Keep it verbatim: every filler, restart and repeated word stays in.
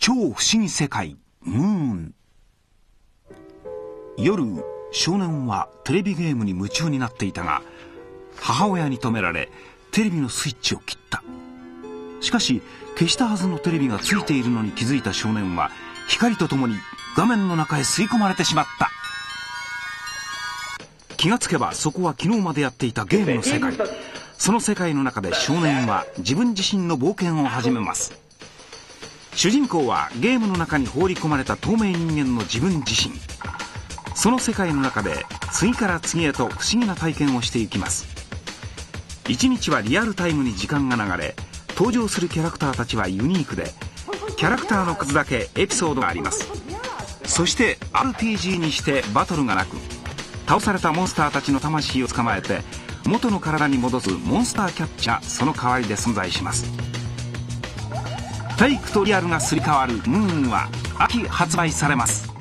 超不思議世界ムーン。夜、少年はテレビゲームに夢中になっていたが、母親に止められテレビのスイッチを切った。しかし消したはずのテレビがついているのに気づいた少年は、光とともに画面の中へ吸い込まれてしまった。気がつけばそこは昨日までやっていたゲームの世界。その世界の中で少年は自分自身の冒険を始めます。主人公はゲームの中に放り込まれた透明人間の自分自身。その世界の中で次から次へと不思議な体験をしていきます。一日はリアルタイムに時間が流れ、登場するキャラクターたちはユニークで、キャラクターの数だけエピソードがあります。そして アールピージー にしてバトルがなく、倒されたモンスターたちの魂を捕まえて元の体に戻すモンスターキャッチがその代わりで存在します。フェイクとリアルがすり替わるムーンは秋発売されます。